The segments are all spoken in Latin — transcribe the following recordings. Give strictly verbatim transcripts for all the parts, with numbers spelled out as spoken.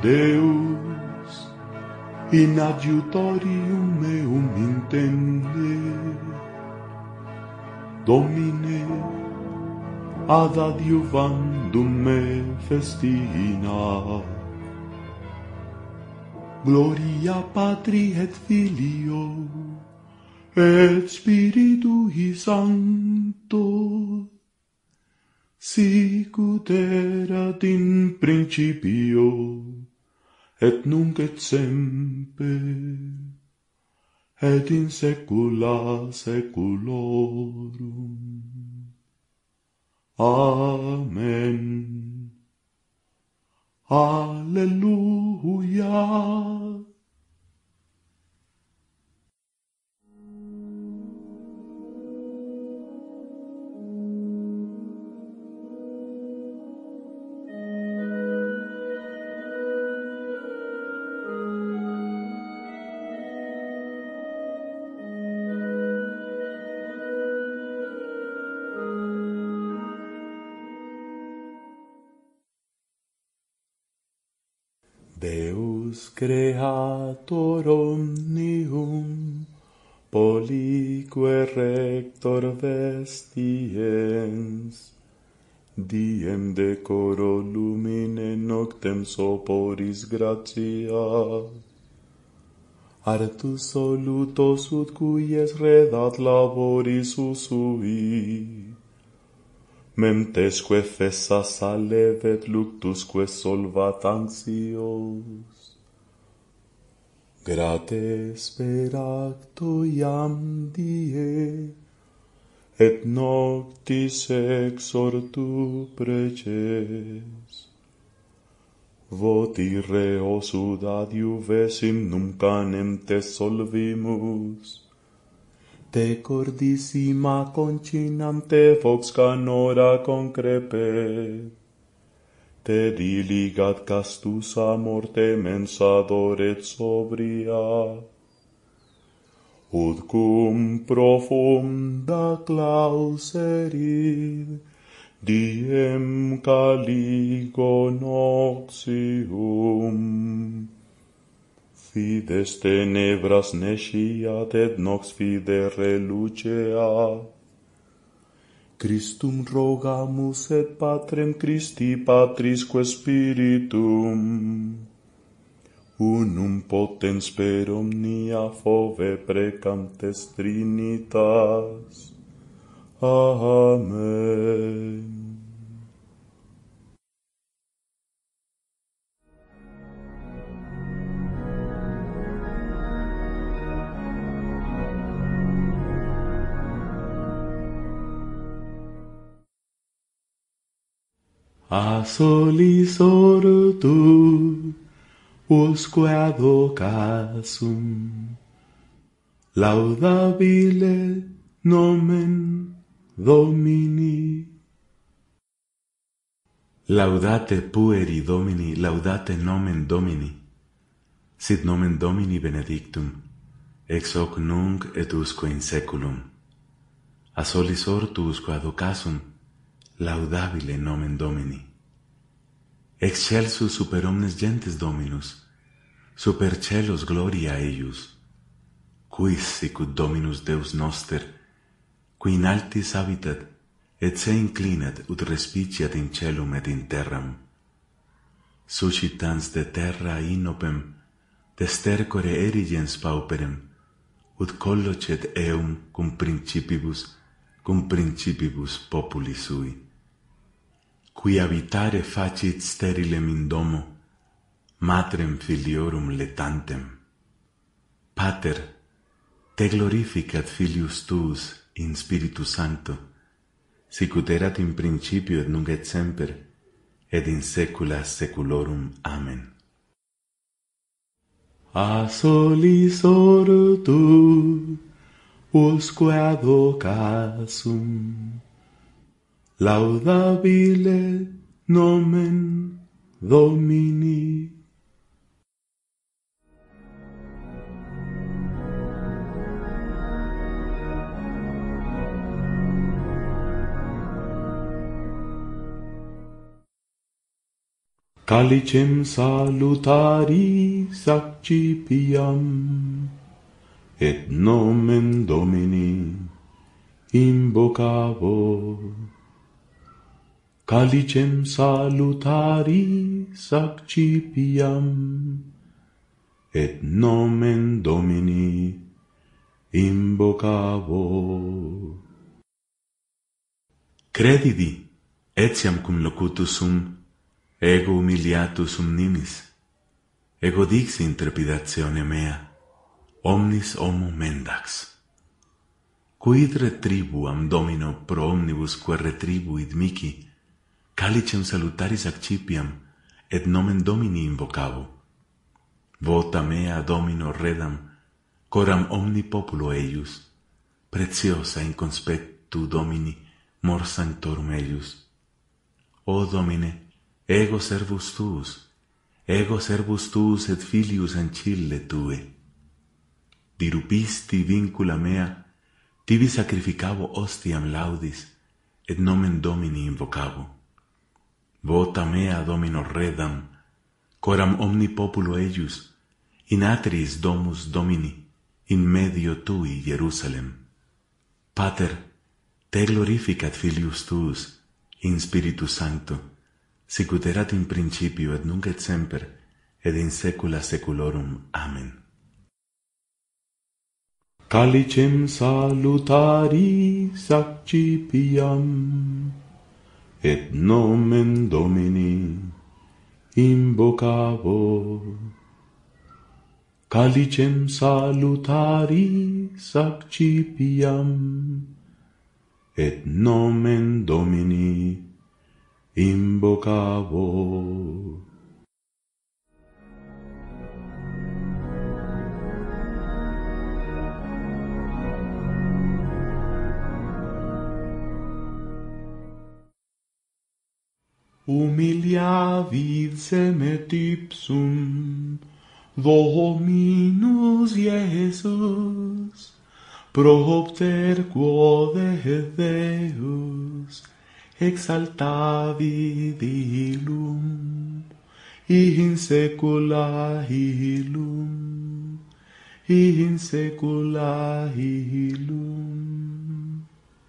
Deus in adiutorium meum intende, Domine ad adiuvandum me festina. Gloria Patri et Filio et Spiritui Sancto, sicut erat in principio et nunc et semper et in saecula saeculorum. Amen. Alleluia. Deus creator omnium, polique rector vestiens, diem decoro lumine noctem soporis gratia, artus solutos ut quies redat laboris usui, memtesque fessas alevet luctusque solvat anxios. Grate speracto iam die, et noctis exortu preces. Voti reos ud adiuvesim num canem te solvimus, te cordissima concinam te vox canora concrepet, te diligat castusa morte mensadoret sobria, ut cum profunda clauserit diem caligo noxium. Fides tenebras nesciat et nox fide reluceat. Christum rogamus et Patrem Christi Patrisque Spiritum, unum potens per omnia fove precantes Trinitas. Amen. A solis ortu usque advocasum, laudabile nomen Domini. Laudate pueri Domini, laudate nomen Domini. Sit nomen Domini benedictum, ex hoc nunc et usque in saeculum. A solis ortu usque advocasum, laudabile nomen Domini. Excelsus super omnes gentes Dominus, super celos gloria eius. Quis sicut Dominus Deus noster, qui in altis habitat, et se inclinat ut respiciat in celum et in terram. Suscitans de terra inopem, de stercore erigens pauperem, ut collocet eum cum principibus, cum principibus populi sui. Qui habitare facit sterilem in domo, matrem filiorum letantem. Pater, te glorificat Filius tuus in Spiritu Sancto, sicut erat in principio et nunc et semper, et in saecula saeculorum. Amen. A solis ortu usque advocasum, laudabile nomen Domini. calicem salutaris accipiam, et nomen Domini invocavo. Calicem salutaris accipiam, et nomen Domini invocavo. Credidi, etiam cum locutus sum, ego humiliatus sum nimis, ego dixi in trepidatione mea, omnis homo mendax. Quid retribuam Domino pro omnibus quae retribuit mihi, calicem salutaris accipiam, et nomen Domini invocavo. Vota mea Domino redam, coram omni populo eius, preciosa in conspectu Domini mor sanctorum eius. O Domine, ego servus tuus, ego servus tuus et filius ancille tue. Dirupisti vincula mea, tibi sacrificavo ostiam laudis, et nomen Domini invocavo. Vota mea Domino redam, coram omni populo eius, in atriis domus Domini, in medio tui Jerusalem. Pater, te glorificat filius tuus, in Spiritus Sancto, sicut erat in principio et nunc et semper, et in saecula saeculorum. Amen. Calicem salutaris accipiam, et nomen Domini invocavo. Calicem salutaris accipiam, et nomen Domini invocavo. Humiliavit sem et ipsum Dominus Iesus, propter quode Deus exaltavit illum, in saecula illum, in saecula illum.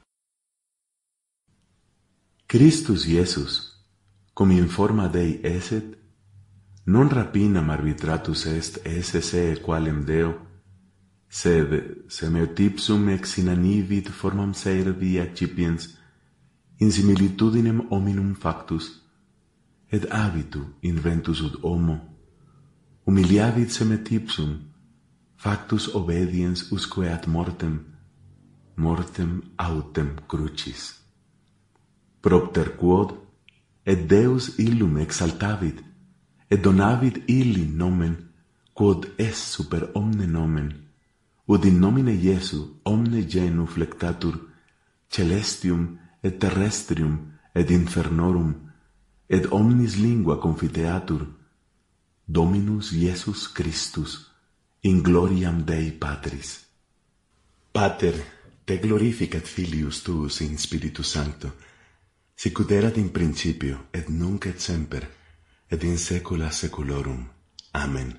Christus Iesus, cum in forma Dei esset, non rapinam arbitratus est esse se qualem Deo, sed sem eut ipsum ex inanivit formam servi accipiens in similitudinem hominum factus, et habitu in ventus ut homo, humiliavit sem et ipsum factus obediens usque ad mortem, mortem autem crucis. Propter quod, et Deus illum exaltavit, et donavit illi nomen, quod es super omne nomen, ut in nomine Iesu omne genu flectatur, celestium et terrestrium et infernorum, et omnis lingua confiteatur, Dominus Iesus Christus, in gloriam Dei Patris. Pater, te glorificat filius tuus in Spiritus Sancto, sicut erat in principio, et nunc et semper, et in saecula saeculorum. Amen.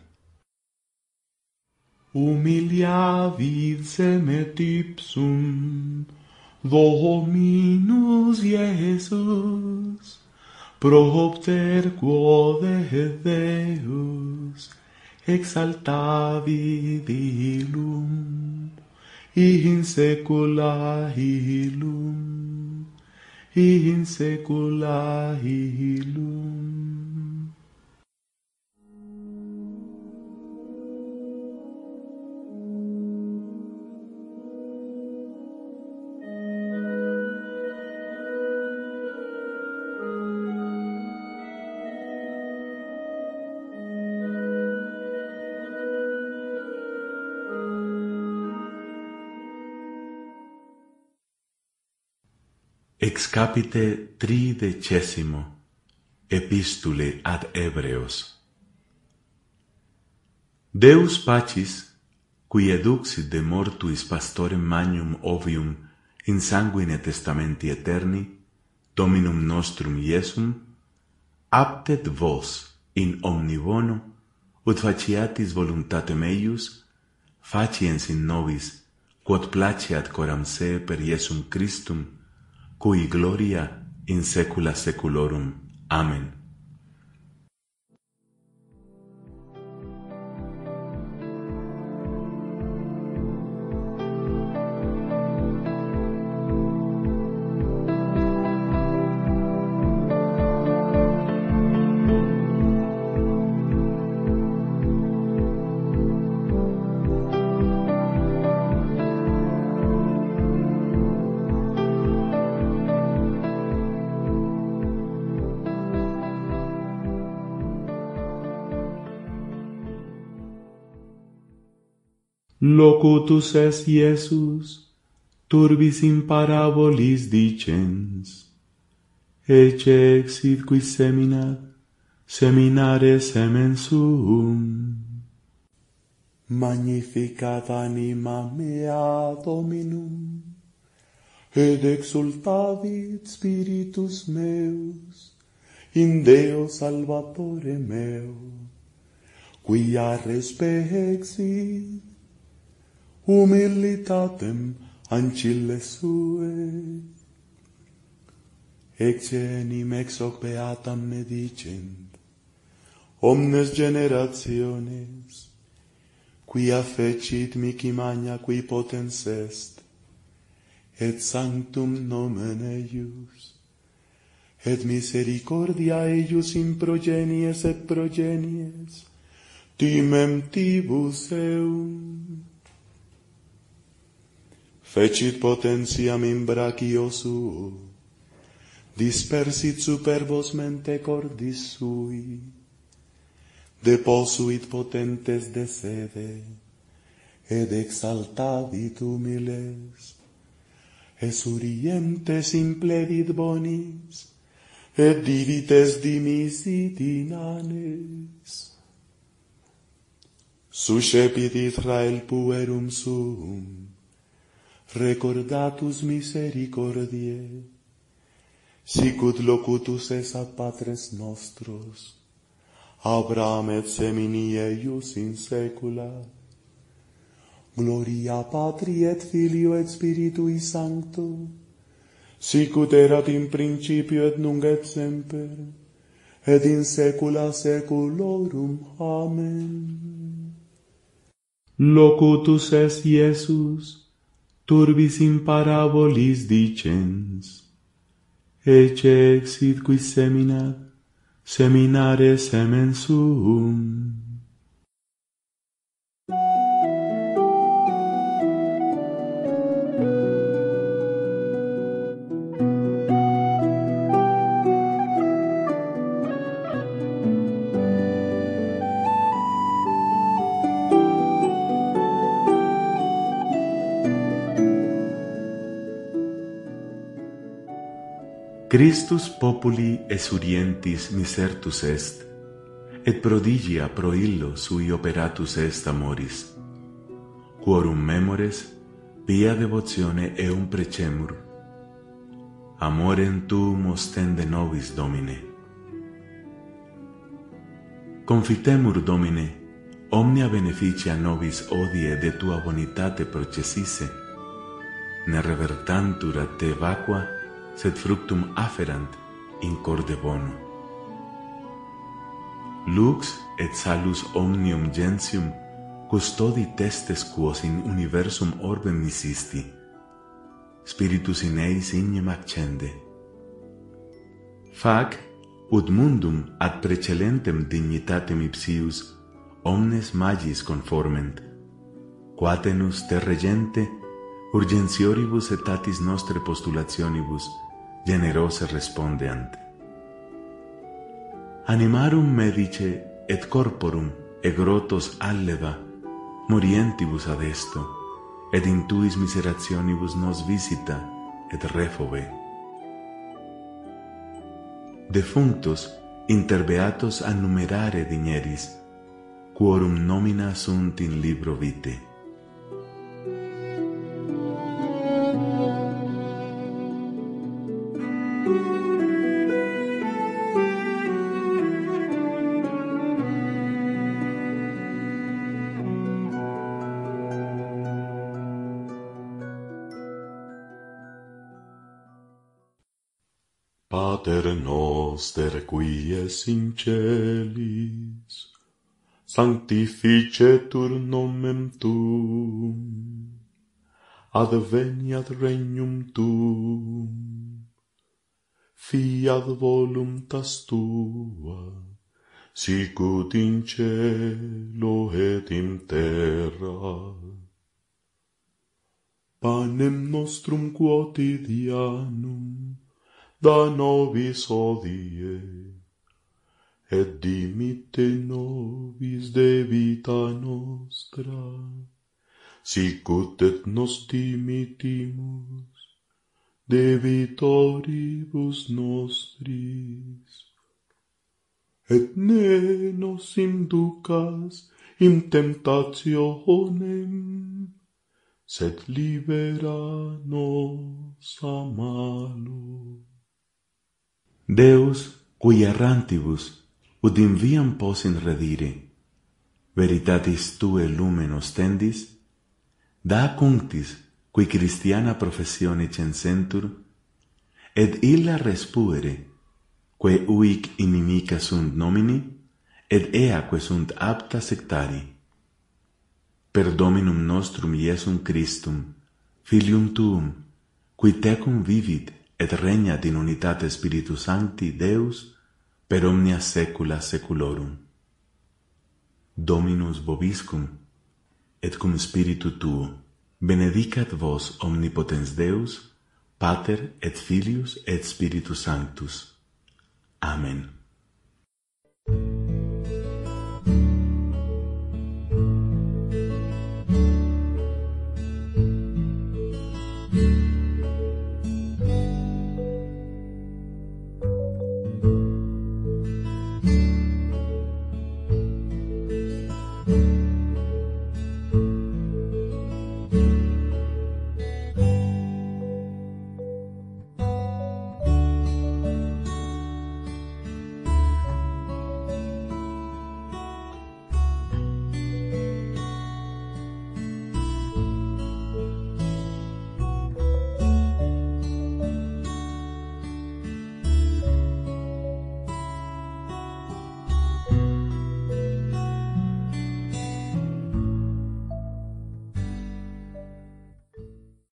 Humiliavit sem et ipsum Dominus Iesus, propter quode Deus exaltavit illum, in saecula illum, in saecula illum. Excapite tridecesimo Epistule ad Hebreos. Deus Pacis, qui eduxit de mortuis pastorem magnum ovium in sanguine testamenti eterni, Dominum nostrum Iesum, aptet vos, in omnivono, ut faciatis voluntatem eius, faciens in nobis, quod placeat coram se per Iesum Christum, cui gloria in saecula saeculorum. Amen. Locutus est Iesus, turbis in parabolis dicens, ecce exit qui seminat, seminare semen suum. Magnificat anima mea Dominum, et exultavit spiritus meus, in Deo Salvatore meu, quia respexit humilitatem ancille sue. Ecce enim ex hoc beatam me dicent, omnes generationes, quia fecit mihi magna qui potens est, et sanctum nomen eius, et misericordia eius in progenies et progenies, timem tibus eum. Fecit potentiam in brachio suo, dispersit superbos mente cordis sui, deposuit potentes de sede, ed exaltavit humiles, esurientes impledit bonis, et divites dimisit inanes. Suscepit Israel puerum suum, recordatus misericordiae, sicut locutus es ad patres nostros, Abraham et semini eius in saecula. Gloria Patri et Filio et Spiritui Sancto, sicut erat in principio et nunc et semper, et in saecula saeculorum. Amen. Locutus est Iesus, turbis in parabolis dicens, ecce exit qui seminat, seminare semen suum. Christus populi esurientis misertus est, et prodigia pro illo sui operatus est amoris, quorum memores pia devotione eum precemur, amorem tuum ostende nobis, Domine. Confitemur, Domine, omnia beneficia nobis odie de tua bonitate processisse, ne revertantur a te vacua, sed fructum afferant in corde bono. Lux et salus omnium gentium custodi testes quos in universum orbem misisti, spiritus in eis ignem accende. Fac, ut mundum ad precelentem dignitatem ipsius omnes magis conforment, quatenus te regente urgentioribus etatis nostre postulationibus generose respondeant. Animarum medice et corporum egrotos alleva morientibus ad esto, et in tuis miserationibus nos visita et refobe. Defunctos interbeatos annumerare digneris, quorum nomina sunt in libro vitae. Pater noster qui es in celis, sanctificetur nomen tuum, adveniat regnum tuum, fiat voluntas tua, sicut in cielo et in terra. Panem nostrum quotidianum da nobis hodie, et dimitte nobis debita nostra, sicut et nos dimittimus debitoribus nostris. Et ne nos inducas in temptationem, sed libera nos a malo. Deus, qui errantibus, ut in viam posin redire, veritatis tue lumen ostendis, da cunctis, qui Christiana professione censentur, et illa respuere, que uic inimica sunt nomini, et eaque sunt apta sectari. Per Dominum nostrum Iesum Christum, Filium Tuum, qui tecum vivit et regnat in unitate Spiritus Sancti Deus, per omnia saecula saeculorum. Dominus vobiscum, et cum Spiritu Tuo, benedicat vos omnipotens Deus, Pater et Filius et Spiritus Sanctus. Amen.